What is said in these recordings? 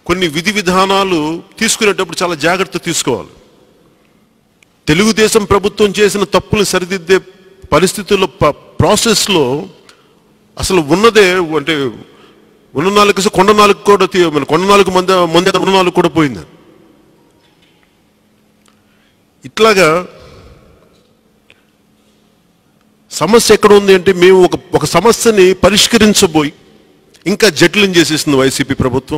కొన్ని విధి విధానాలు తీసుకునేటప్పుడు చాలా జాగ్రత్త తీసుకోవాలి. తెలుగుదేశం ప్రభుత్వం చేసిన తప్పులు సరిదిద్దే పరిస్థితుల్లో ప్రాసెస్లో అసలు ఉన్నదే అంటే ఉన్న నాలుగు కొండ నాలుగు కూడా కొండ నాలుగు మంది ఉన్న నాలుగు కూడా పోయింది. ఇట్లాగా సమస్య ఎక్కడ ఉంది అంటే మేము ఒక సమస్యని పరిష్కరించబోయి ఇంకా జటిలం చేసేసింది వైసీపీ ప్రభుత్వం.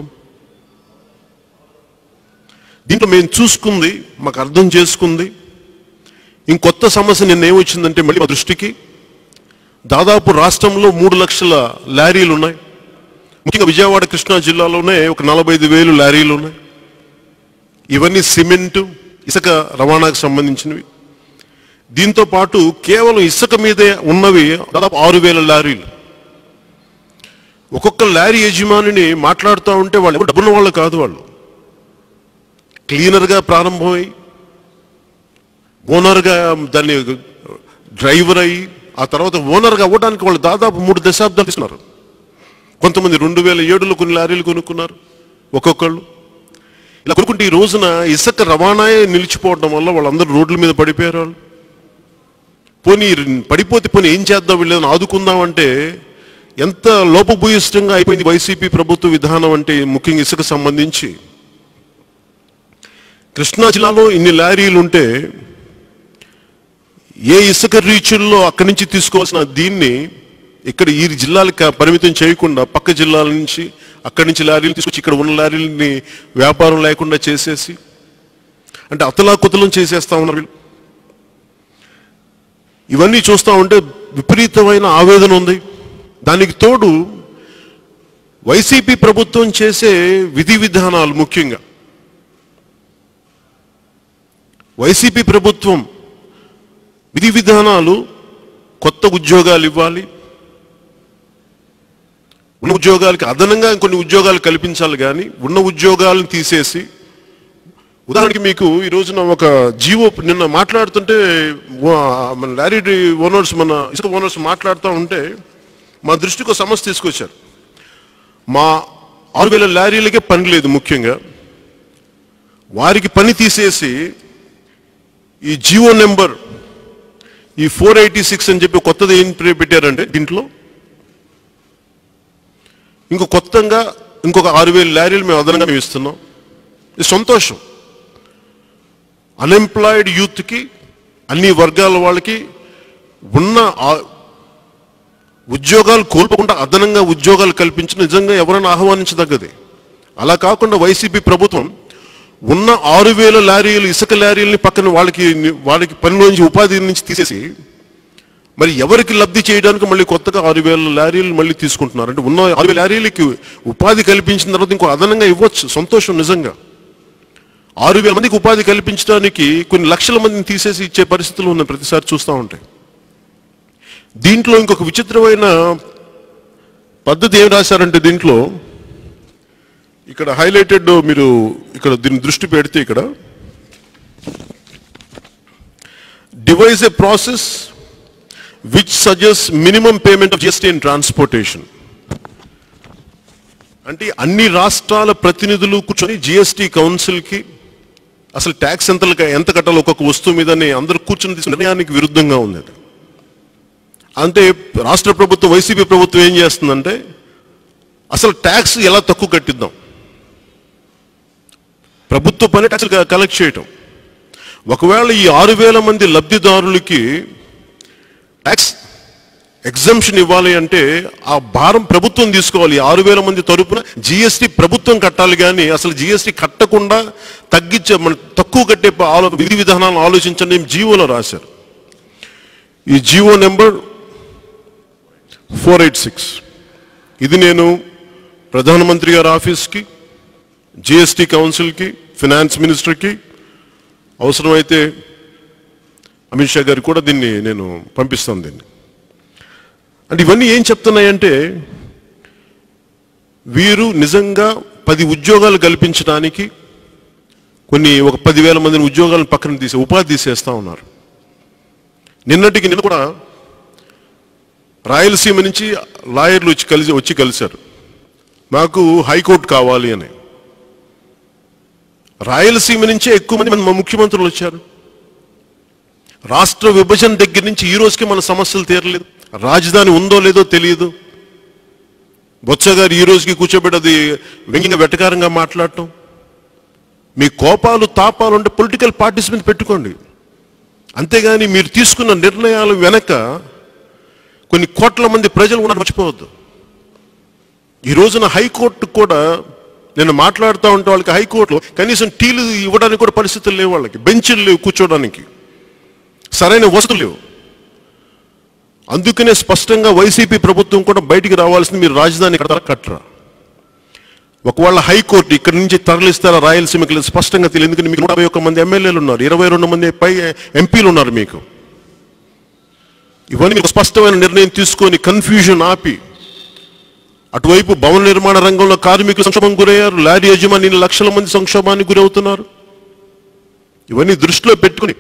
దీంట్లో మేము చూసుకుంది, మాకు అర్థం చేసుకుంది ఇంకొత్త సమస్య నిన్నేమొచ్చిందంటే మళ్ళీ మా దృష్టికి దాదాపు రాష్ట్రంలో 3 లక్షల లారీలు ఉన్నాయి. ముఖ్యంగా విజయవాడ కృష్ణా జిల్లాలోనే ఒక 45,000 లారీలు ఉన్నాయి. ఇవన్నీ సిమెంటు ఇసుక రవాణాకు సంబంధించినవి. దీంతో పాటు కేవలం ఇసుక మీదే ఉన్నవి దాదాపు 6,000 లారీలు. ఒక్కొక్క లారీ యజమానిని మాట్లాడుతూ ఉంటే వాళ్ళు ఎవరు డబ్బున్న వాళ్ళు కాదు, వాళ్ళు క్లీనర్గా ప్రారంభమై ఓనర్గా దాన్ని డ్రైవర్ అయ్యి ఆ తర్వాత ఓనర్గా అవ్వడానికి వాళ్ళు దాదాపు 3 దశాబ్దాలు ఇస్తున్నారు. కొంతమంది 2007లో కొన్ని లారీలు కొనుక్కున్నారు ఒక్కొక్కళ్ళు. ఇలా కొనుక్కుంటే ఈ రోజున ఇసుక రవాణాయే నిలిచిపోవడం వల్ల వాళ్ళందరూ రోడ్ల మీద పడిపోయారు. వాళ్ళు పోనీ ఏం చేద్దాం, వీళ్ళని ఆదుకుందామంటే ఎంత లోపభూయిష్టంగా అయిపోయింది వైసీపీ ప్రభుత్వ విధానం అంటే ముఖ్యంగా ఇసుక సంబంధించి. కృష్ణా జిల్లాలో ఇన్ని లారీలు ఉంటే ఏ ఇసుక రీచుల్లో అక్కడి నుంచి తీసుకోవాల్సిన దీన్ని ఇక్కడ ఈ జిల్లాలకు పరిమితం చేయకుండా పక్క జిల్లాల నుంచి అక్కడి నుంచి లారీలు తీసుకొచ్చి ఇక్కడ ఉన్న లారీలని వ్యాపారం లేకుండా చేసేసి అంటే అతలాకుతలం చేసేస్తా ఉన్నారు వీళ్ళు. ఇవన్నీ చూస్తూ ఉంటే విపరీతమైన ఆవేదన ఉంది. దానికి తోడు వైసీపీ ప్రభుత్వం చేసే విధి విధానాలు, ముఖ్యంగా వైసీపీ ప్రభుత్వం విధి విధానాలు కొత్త ఉద్యోగాలు ఇవ్వాలి, ఉన్న ఉద్యోగాలకి అదనంగా కొన్ని ఉద్యోగాలు కల్పించాలి, కానీ ఉన్న ఉద్యోగాలను తీసేసి ఉదాహరణకి మీకు ఈ రోజున ఒక జీవో నిన్న మాట్లాడుతుంటే మన లారీ ఓనర్స్ మన ఇసుక ఓనర్స్ మాట్లాడుతూ ఉంటే మా దృష్టికి ఒక సమస్య తీసుకొచ్చారు. మా 6,000 లారీలకే పని లేదు, ముఖ్యంగా వారికి పని తీసేసి ఈ జీవో నెంబర్ ఈ 486 అని చెప్పి కొత్తది ఏం పెట్టారంటే దీంట్లో కొత్తగా ఇంకొక 6,000 లారీలు మేము అదనంగా మేము ఇస్తున్నాం. ఇది సంతోషం. అన్ఎంప్లాయిడ్ యూత్కి అన్ని వర్గాల వాళ్ళకి ఉన్న ఉద్యోగాలు కోల్పోకుండా అదనంగా ఉద్యోగాలు కల్పించిన నిజంగా ఎవరైనా ఆహ్వానించదగ్గది. అలా కాకుండా వైసీపీ ప్రభుత్వం ఉన్న 6,000 లారీలు ఇసుక లారీలని పక్కన వాళ్ళకి పనిలోంచి ఉపాధి నుంచి తీసేసి మరి ఎవరికి లబ్ధి చేయడానికి మళ్ళీ కొత్తగా 6,000 లారీలు మళ్ళీ తీసుకుంటున్నారు. అంటే ఉన్న 6,000 లారీలకి ఉపాధి కల్పించిన తర్వాత ఇంకో అదనంగా ఇవ్వచ్చు, సంతోషం. నిజంగా 6,000 మందికి ఉపాధి కల్పించడానికి కొన్ని లక్షల మందిని తీసేసి ఇచ్చే పరిస్థితులు ఉన్నాయి ప్రతిసారి చూస్తూ ఉంటాయి. దీంట్లో ఇంకొక విచిత్రమైన పద్ధతి ఏం రాశారంటే దీంట్లో ఇక్కడ హైలైటెడ్, మీరు ఇక్కడ దీన్ని దృష్టి పెడితే ఇక్కడ డివైజ్ ఏ process which suggests minimum payment of GST in transportation. అంటే అన్ని రాష్ట్రాల ప్రతినిధులు కూర్చొని జిఎస్టీ కౌన్సిల్కి అసలు ట్యాక్స్ ఎంత కట్టాలో ఒక్కొక్క వస్తువు మీదని అందరూ కూర్చొని తీసుకున్న నిర్ణయానికి విరుద్ధంగా ఉంది. అంటే రాష్ట్ర ప్రభుత్వం వైసీపీ ప్రభుత్వం ఏం చేస్తుందంటే అసలు ట్యాక్స్ ఎలా తక్కువ కట్టిద్దాం, ప్రభుత్వ పని ట్యాక్స్ కలెక్ట్ చేయటం. ఒకవేళ ఈ 6,000 మంది లబ్ధిదారులకి ట్యాక్స్ ఎగ్జంప్షన్ ఇవ్వాలి అంటే ఆ భారం ప్రభుత్వం తీసుకోవాలి. 6,000 మంది తరపున జిఎస్టీ ప్రభుత్వం కట్టాలి, కానీ అసలు జిఎస్టీ కట్టకుండా తక్కువ కట్టే విధి విధానాలను ఆలోచించండి జీవోలో రాశారు. ఈ జీవో నెంబర్ 486 ఇది నేను ప్రధానమంత్రి గారి ఆఫీస్కి, జిఎస్టీ కౌన్సిల్కి, ఫినాన్స్ మినిస్టర్కి, అవసరమైతే అమిత్ షా గారికి కూడా దీన్ని నేను పంపిస్తాను. దీన్ని అంటే ఇవన్నీ ఏం చెప్తున్నాయంటే వీరు నిజంగా 10 ఉద్యోగాలు కల్పించడానికి ఒక 10,000 మందిని ఉద్యోగాలను పక్కన ఉపాధి తీసేస్తా ఉన్నారు. నిన్న కూడా రాయలసీమ నుంచి లాయర్లు వచ్చి కలిశారు. మాకు హైకోర్టు కావాలి అని. రాయలసీమ నుంచే ఎక్కువ మంది మా ముఖ్యమంత్రులు వచ్చారు. రాష్ట్ర విభజన దగ్గర నుంచి ఈ రోజుకి మన సమస్యలు తీరలేదు. రాజధాని ఉందో లేదో తెలియదు. బొత్స గారు ఈ రోజుకి కూర్చోబెట్టి అది వ్యంగ్యంగా వెటకారంగా మాట్లాడటం. మీ కోపాలు తాపాలు ఉంటే పొలిటికల్ పార్టీస్ మీద పెట్టుకోండి, అంతేగాని మీరు తీసుకున్న నిర్ణయాలు వెనక కొన్ని కోట్ల మంది ప్రజలు కూడా మర్చిపోవద్దు. ఈ రోజున హైకోర్టు కూడా నేను మాట్లాడుతూ ఉంటే వాళ్ళకి హైకోర్టులో కనీసం టీలు ఇవ్వడానికి కూడా పరిస్థితులు లేవు, వాళ్ళకి బెంచులు లేవు కూర్చోడానికి, సరైన వసతులు లేవు. అందుకనే స్పష్టంగా వైసీపీ ప్రభుత్వం కూడా బయటికి రావాల్సింది, మీరు రాజధాని కట్టరా. ఒకవేళ హైకోర్టు ఇక్కడి నుంచి తరలిస్తారా రాయలసీమకి స్పష్టంగా తెలియదు. ఎందుకంటే మీకు 151 మంది ఎమ్మెల్యేలు ఉన్నారు, 22 మంది పై ఎంపీలు ఉన్నారు. మీకు ఇవన్నీ మీకు స్పష్టమైన నిర్ణయం తీసుకొని కన్ఫ్యూజన్ ఆపి, అటువైపు భవన నిర్మాణ రంగంలో కార్మికులు సంక్షోభం గురయ్యారు, లారీ యజమాని లక్షల మంది సంక్షోభానికి గురవుతున్నారు. ఇవన్నీ దృష్టిలో పెట్టుకుని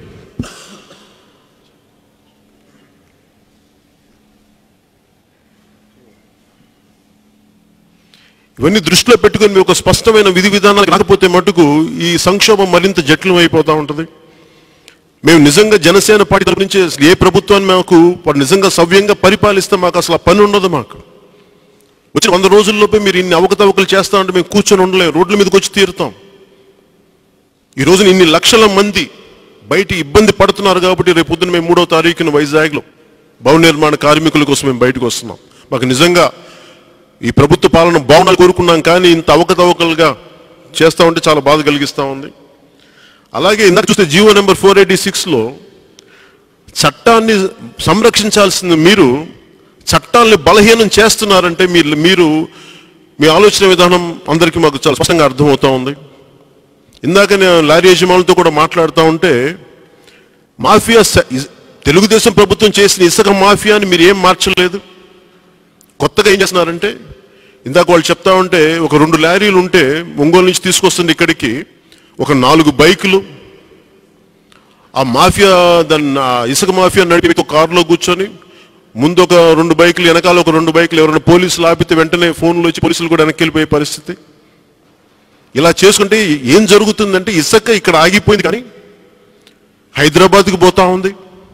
మీ ఒక స్పష్టమైన విధి విధానాలు రాకపోతే మటుకు ఈ సంక్షోభం మరింత జటిలం అయిపోతూ ఉంటుంది. మేము నిజంగా జనసేన పార్టీ తరపు నుంచి ఏ ప్రభుత్వాన్ని మాకు నిజంగా సవ్యంగా పరిపాలిస్తే మాకు అసలు పని ఉండదు. మాకు వచ్చి 100 రోజుల్లోపే మీరు ఇన్ని అవకతవకలు చేస్తా ఉంటే మేము కూర్చొని ఉండలేము, రోడ్ల మీదకి వచ్చి తీరుతాం. ఈ రోజున ఇన్ని లక్షల మంది బయట ఇబ్బంది పడుతున్నారు కాబట్టి రేపు పొద్దున మేము 3వ తారీఖున వైజాగ్లో భవన నిర్మాణ కార్మికుల కోసం మేము బయటకు వస్తున్నాం. మాకు నిజంగా ఈ ప్రభుత్వ పాలన బాగుండాలని కోరుకున్నాం, కానీ ఇంత అవకతవకలుగా చేస్తూ ఉంటే చాలా బాధ కలిగిస్తూ ఉంది. అలాగే ఇందాక చూస్తే జీవో నెంబర్ 486లో చట్టాన్ని సంరక్షించాల్సింది మీరు చట్టాలని బలహీనం చేస్తున్నారంటే మీరు మీ ఆలోచన విధానం అందరికీ మాకు చాలా స్పష్టంగా అర్థమవుతూ ఉంది. ఇందాక నేను లారీ యజమానులతో కూడా మాట్లాడుతూ ఉంటే మాఫియా తెలుగుదేశం ప్రభుత్వం చేసిన ఇసుక మాఫియాని మీరు ఏం మార్చలేదు. కొత్తగా ఏం చేస్తున్నారంటే ఇందాక వాళ్ళు చెప్తా ఉంటే ఒక 2 లారీలు ఉంటే ఒంగోలు నుంచి తీసుకొస్తుంది ఇక్కడికి, ఒక 4 బైకులు, ఆ మాఫియా ఇసుక మాఫియా నడిపి ఒక కారులో కూర్చొని ముందు ఒక 2 బైకులు, వెనకాల ఒక 2 బైకులు, ఎవరైనా పోలీసులు ఆపితే వెంటనే ఫోన్లు వచ్చి పోలీసులు కూడా వెనక్కి వెళ్ళిపోయే పరిస్థితి. ఇలా చేసుకుంటే ఏం జరుగుతుందంటే ఇసుక ఇక్కడ ఆగిపోయింది, కానీ హైదరాబాద్కి పోతా ఉంది,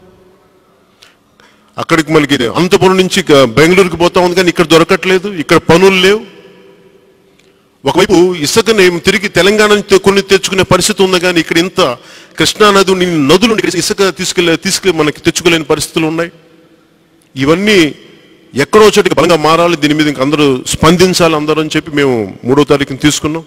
అక్కడికి మనకి అనంతపురం నుంచి బెంగళూరుకి పోతా ఉంది, కానీ ఇక్కడ దొరకట్లేదు, ఇక్కడ పనులు లేవు. ఒకవైపు ఇసుకని తిరిగి తెలంగాణ నుంచి కొన్ని తెచ్చుకునే పరిస్థితి ఉంది, కానీ ఇక్కడ ఇంత కృష్ణానది నదులు ఇసుక తీసుకెళ్ళి మనకి తెచ్చుకోలేని పరిస్థితులు ఉన్నాయి. ఇవన్నీ ఎక్కడో చోటికి బలంగా మారాలి, దీని మీద ఇంక అందరూ స్పందించాలి అందరూ అని చెప్పి మేము 3వ తారీఖున తీసుకున్నాం.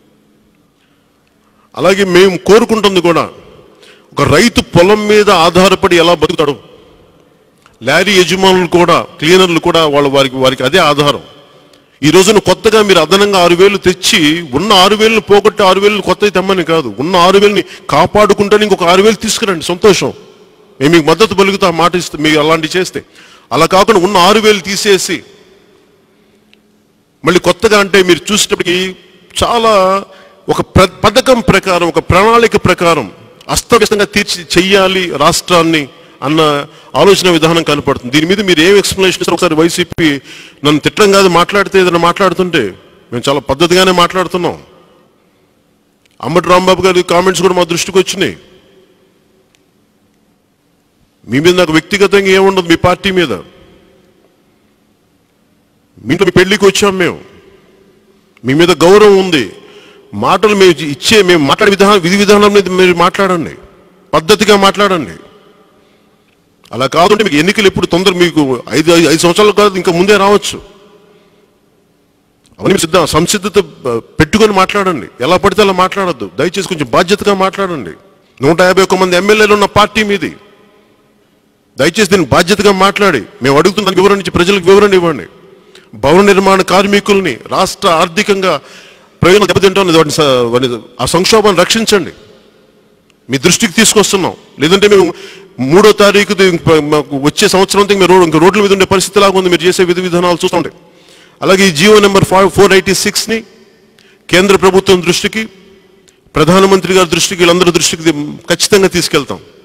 అలాగే మేము కోరుకుంటుంది కూడా, ఒక రైతు పొలం మీద ఆధారపడి ఎలా బతుకుతాడు, లారీ యజమానులు కూడా క్లీనర్లు కూడా వారికి అదే ఆధారం. ఈ రోజున కొత్తగా మీరు అదనంగా 6,000 తెచ్చి ఉన్న 6,000 పోగొట్టి 6,000 కొత్తవి తెమ్మని కాదు, ఉన్న 6,000 కాపాడుకుంటే ఇంకొక 6,000 తీసుకురండి, సంతోషం, మేము మీకు మద్దతు పలుకుతా, మాట ఇస్తే మీరు అలాంటివి చేస్తే. అలా కాకుండా ఉన్న 6,000 తీసేసి మళ్ళీ కొత్తగా అంటే మీరు చూసేటప్పటికి చాలా ఒక పథకం ప్రకారం, ఒక ప్రణాళిక ప్రకారం అస్తవ్యస్తంగా చెయ్యాలి రాష్ట్రాన్ని అన్న ఆలోచన విధానం కనపడుతుంది. దీని మీద మీరు ఏం ఎక్స్ప్లెనేషన్ ఇస్తారు? ఒకసారి వైసీపీ నన్ను తిట్టడం కాదు, మాట్లాడితే ఏదైనా మాట్లాడుతుంటే మేము చాలా పద్ధతిగానే మాట్లాడుతున్నాం. అంబటి రాంబాబు గారి కామెంట్స్ కూడా మా దృష్టికి వచ్చినాయి. మీ మీద నాకు వ్యక్తిగతంగా ఏముండదు, మీ పార్టీ మీద, మీ పెళ్లికి వచ్చాం మేము, మీ మీద గౌరవం ఉంది. మాటలు మేము మాట్లాడే విధి విధానం మీద మీరు మాట్లాడండి, పద్ధతిగా మాట్లాడండి. అలా కాదంటే మీకు ఎన్నికలు ఎప్పుడు తొందర, మీకు 5 సంవత్సరాలు కాదు, ఇంకా ముందే రావచ్చు. అవన్నీ సంసిద్ధత పెట్టుకొని మాట్లాడండి, ఎలా పడితే అలా మాట్లాడద్దు. దయచేసి కొంచెం బాధ్యతగా మాట్లాడండి. 151 మంది ఎమ్మెల్యేలు ఉన్న పార్టీ మీది, దయచేసి దీన్ని బాధ్యతగా మాట్లాడి మేము అడుగుతున్న వివరణ ఇచ్చి ప్రజలకు వివరణ ఇవ్వండి. భవన నిర్మాణ కార్మికుల్ని రాష్ట్ర ఆర్థికంగా ప్రయోజనం దెబ్బతింటాం, ఆ సంక్షోభాన్ని రక్షించండి, మీ దృష్టికి తీసుకొస్తున్నాం. లేదంటే మేము 3వ తారీఖు వచ్చే సంవత్సరం ఇంకా రోడ్ల మీద ఉండే పరిస్థితి లాగా ఉంది మీరు చేసే విధి విధానాలు చూస్తుంటే. అలాగే ఈ జీవో నెంబర్ 486ని కేంద్ర ప్రభుత్వం దృష్టికి, ప్రధానమంత్రి గారి దృష్టికి, వీళ్ళందరి దృష్టికి ఖచ్చితంగా తీసుకెళ్తాం.